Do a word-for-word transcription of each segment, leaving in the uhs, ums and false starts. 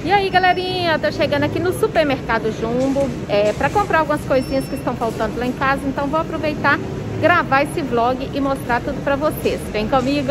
E aí, galerinha, eu tô chegando aqui no supermercado Jumbo é, para comprar algumas coisinhas que estão faltando lá em casa, então vou aproveitar, gravar esse vlog e mostrar tudo pra vocês. Vem comigo!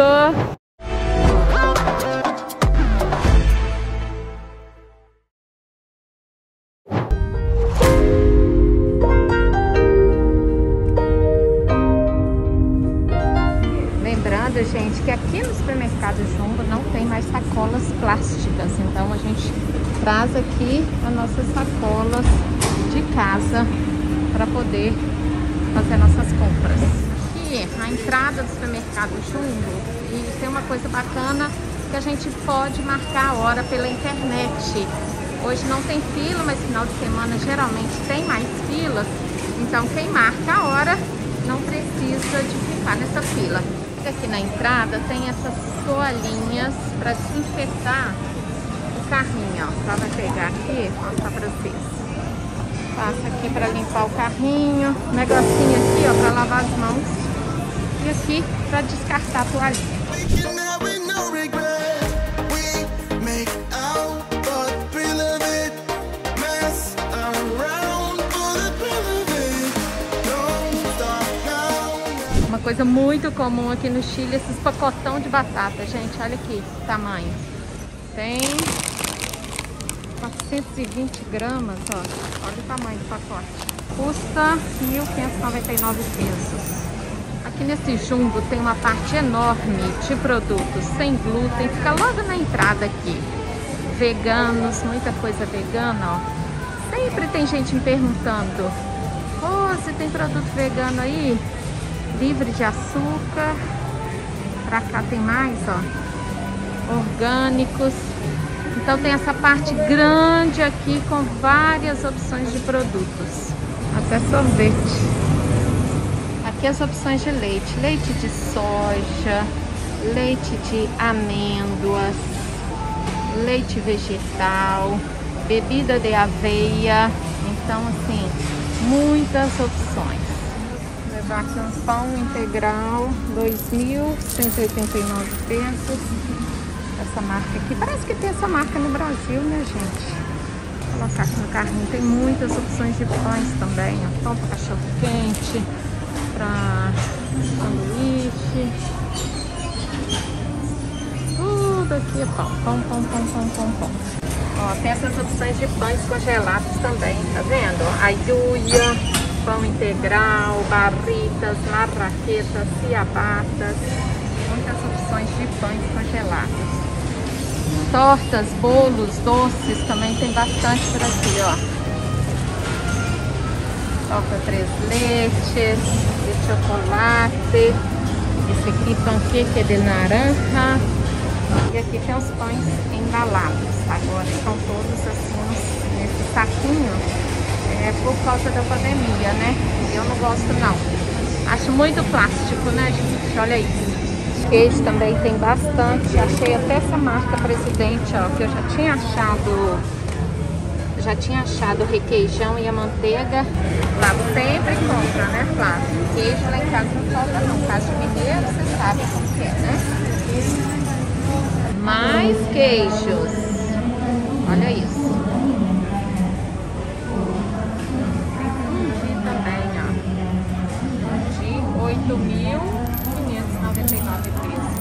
Lembrando, gente, que aqui no supermercado Jumbo não tem mais sacolas plásticas, então a gente traz aqui as nossas sacolas de casa para poder fazer nossas compras. Aqui a entrada do supermercado Jumbo, e tem uma coisa bacana que a gente pode marcar a hora pela internet. Hoje não tem fila, mas final de semana geralmente tem mais filas, então quem marca a hora não precisa de ficar nessa fila. Aqui na entrada tem essas toalhinhas para desinfetar o carrinho, ó. Só vai pegar aqui, vou mostrar para vocês. Passa aqui para limpar o carrinho, negocinho aqui, ó, para lavar as mãos, e aqui para descartar a toalhinha. Uma coisa muito comum aqui no Chile, esses pacotão de batata, gente, olha aqui o tamanho. Tem quatrocentos e vinte gramas, ó. Olha o tamanho do pacote. Custa mil quinhentos e noventa e nove pesos. Aqui nesse Jumbo tem uma parte enorme de produtos sem glúten, fica logo na entrada aqui. Veganos, muita coisa vegana, ó. Sempre tem gente me perguntando: "Ô, você tem produto vegano aí? Livre de açúcar." Pra cá tem mais, ó, orgânicos. Então tem essa parte grande aqui com várias opções de produtos, até sorvete. Aqui as opções de leite, leite de soja, leite de amêndoas, leite vegetal, bebida de aveia. Então assim, muitas opções. Levar aqui um pão integral, dois mil cento e oitenta e nove pesos. Essa marca aqui, parece que tem essa marca no Brasil, né, gente? Vou colocar aqui no carrinho, tem muitas opções de pães também, ó. Pão para cachorro quente, para sanduíche. Tudo aqui é pão, pão, pão, pão, pão, pão, pão. Ó, tem essas opções de pães congelados também, tá vendo? A Yuya, pão integral, barritas, marraquetas, ciabatas, muitas opções de pães congelados. Tortas, bolos, doces também tem bastante por aqui, ó. Torta três leites, de chocolate, esse aqui panqueque de naranja. E aqui tem os pães embalados, agora estão todos assim nesse saquinho. É por causa da pandemia, né? Eu não gosto não. Acho muito plástico, né, gente? Olha isso. Queijo também tem bastante. Achei até essa marca Presidente, ó, que eu já tinha achado. Já tinha achado o requeijão e a manteiga. Lá sempre compra, né, Flávio? Queijo lá em casa não falta não. Casa de mineiro, você sabe como que é, né? Mais queijos. Olha isso. oito mil quinhentos e noventa e nove pesos.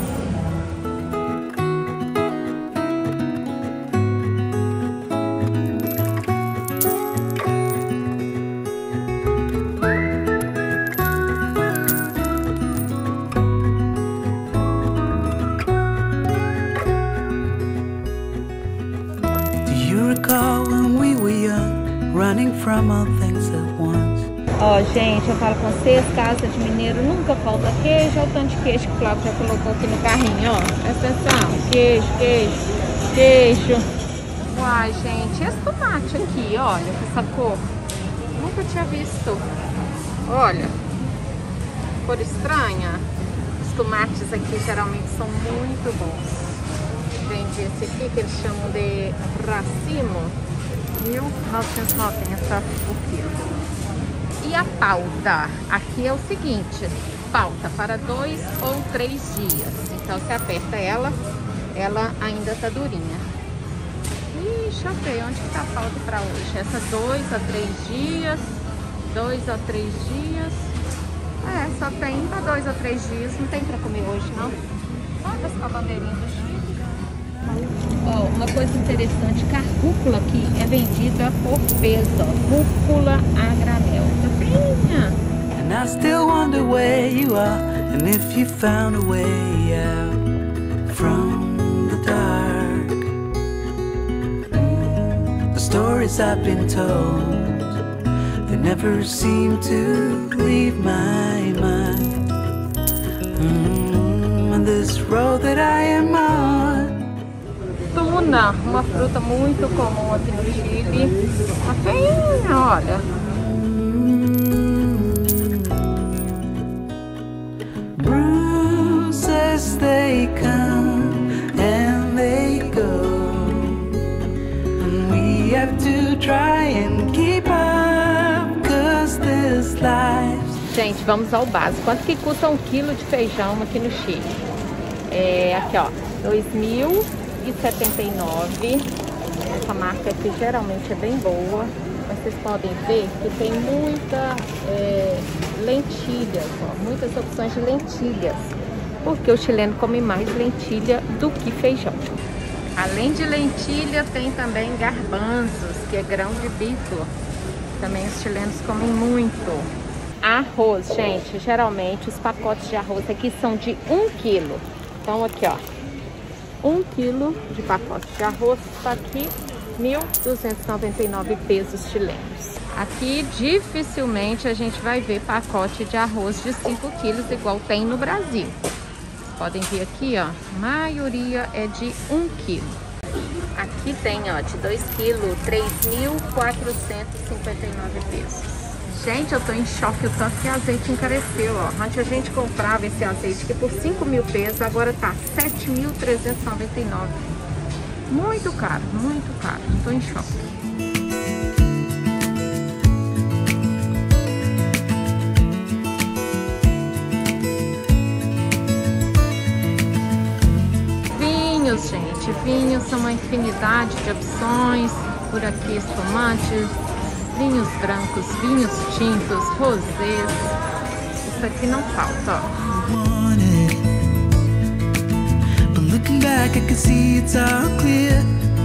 Do you recall when we were young, running from all things at once? Ó, gente, eu falo com vocês, casa de mineiro nunca falta queijo. Olha o tanto de queijo que o Flávio já colocou aqui no carrinho, ó. Presta atenção, queijo, queijo, queijo. Uai, gente, esse tomate aqui, olha, com essa cor. Nunca tinha visto. Olha, cor estranha. Os tomates aqui geralmente são muito bons. Vende esse aqui que eles chamam de racimo, mil novecentos e noventa o quilo. E a pauta, aqui é o seguinte, pauta para dois ou três dias. Então você aperta ela, ela ainda tá durinha. Ixi, Deixa eu ver onde que tá a falta pra hoje. Essa dois a três dias. Dois a três dias. É, só tem pra dois a três dias. Não tem pra comer hoje, não. Olha as bandeirinhas do Chile. Ó, uma coisa interessante, que a rúcula aqui é vendida por peso, ó. Rúcula a granel. Tá bem. And I still wonder where you are, and if you found a way out from the dark. The stories I've been told, they never seem to leave my mind. Mm, and this road that I am on. Tuna, uma fruta muito comum aqui no Chile. Tá feinha, olha. Bruises, they come and they go, and we have to try and keep up, 'cause this life. Gente, vamos ao básico. Quanto que custa um quilo de feijão aqui no Chile? É, aqui ó, dois mil e setenta e nove. Essa marca aqui geralmente é bem boa, mas vocês podem ver que tem muita é, lentilhas, ó, muitas opções de lentilhas, porque o chileno come mais lentilha do que feijão. Além de lentilha, tem também garbanzos, que é grão de bico. Também os chilenos comem muito. Arroz, gente, geralmente os pacotes de arroz aqui são de um quilo. Então aqui, ó, um quilo de pacote de arroz está aqui, mil duzentos e noventa e nove pesos chilenos. Aqui dificilmente a gente vai ver pacote de arroz de cinco quilos igual tem no Brasil. Podem ver aqui, ó, a maioria é de um quilo. Aqui tem, ó, de dois quilos, três mil quatrocentos e cinquenta e nove pesos. Gente, eu tô em choque o tanto que o azeite encareceu, ó. Antes a gente comprava esse azeite aqui por cinco mil pesos, agora tá sete mil trezentos e noventa e nove. Muito caro, muito caro. Tô em choque. Vinhos, gente. Vinhos são uma infinidade de opções. Por aqui, espumantes, vinhos brancos, vinhos tintos, rosés. Isso aqui não falta, ó. Looking back, I can see it's all clear.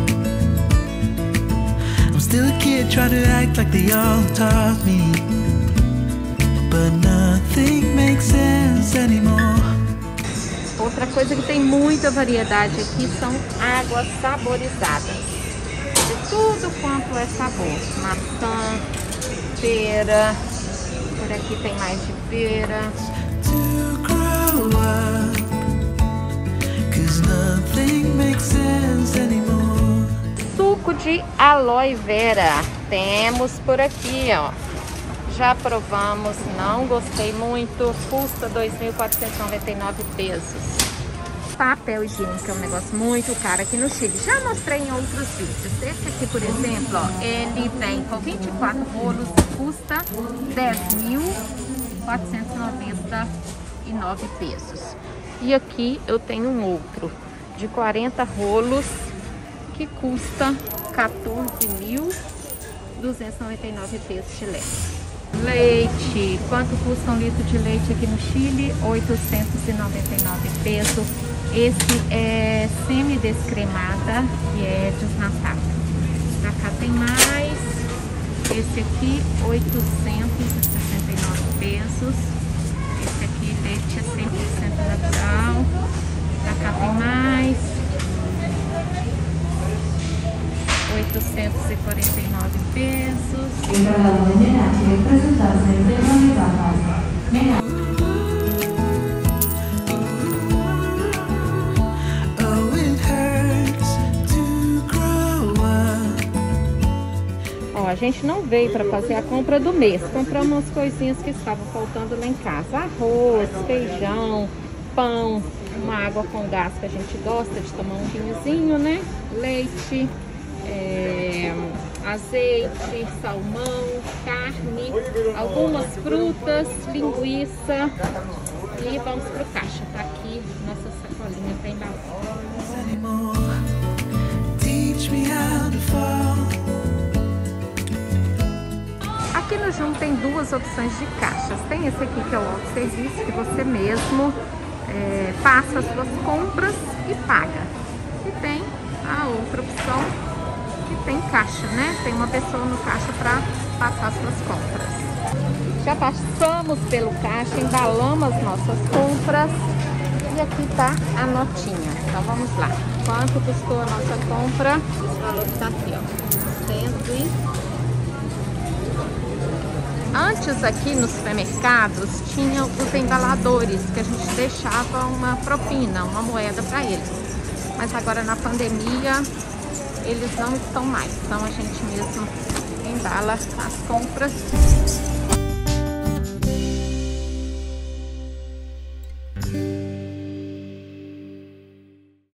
I'm still a kid trying to act like they all taught me, but nothing makes sense anymore. Outra coisa que tem muita variedade aqui são águas saborizadas. De tudo quanto é sabor. Maçã, pera. Por aqui tem mais de pera. Suco de aloe vera. Temos por aqui, ó. Já provamos, não gostei muito. Custa dois mil quatrocentos e noventa e nove pesos. Papel higiênico é um negócio muito caro aqui no Chile. Já mostrei em outros vídeos. Esse aqui, por exemplo, ó, ele vem com vinte e quatro rolos, custa dez mil quatrocentos e noventa e nove pesos. E aqui eu tenho um outro de quarenta rolos que custa quatorze mil duzentos e noventa e nove pesos chilenos. Leite, quanto custa um litro de leite aqui no Chile? oitocentos e noventa e nove pesos. Esse é semi-descremada, que é desnatado. Pra cá tem mais. Esse aqui, oitocentos e sessenta e nove pesos. Esse aqui, leite é cem por cento natural. Pra cá tem mais. oitocentos e quarenta e nove pesos. Ó, a gente não veio para fazer a compra do mês. Compramos umas coisinhas que estavam faltando lá em casa. Arroz, feijão, pão, uma água com gás que a gente gosta de tomar um vinhozinho, né? Leite. É, azeite, salmão, carne, algumas frutas, linguiça e vamos pro caixa. Tá aqui nossa sacolinha para embalar. Jum tem duas opções de caixas. Tem esse aqui que é o autosserviço, que você mesmo é, passa as suas compras e paga. E tem a outra opção que tem caixa, né? Tem uma pessoa no caixa para passar as suas compras. Já passamos pelo caixa, embalamos as nossas compras e aqui tá a notinha. Então vamos lá. Quanto custou a nossa compra? Esse valor que tá aqui, ó. cento e... Antes aqui nos supermercados tinha os embaladores que a gente deixava uma propina, uma moeda para eles. Mas agora na pandemia eles não estão mais, então a gente mesmo embala as compras.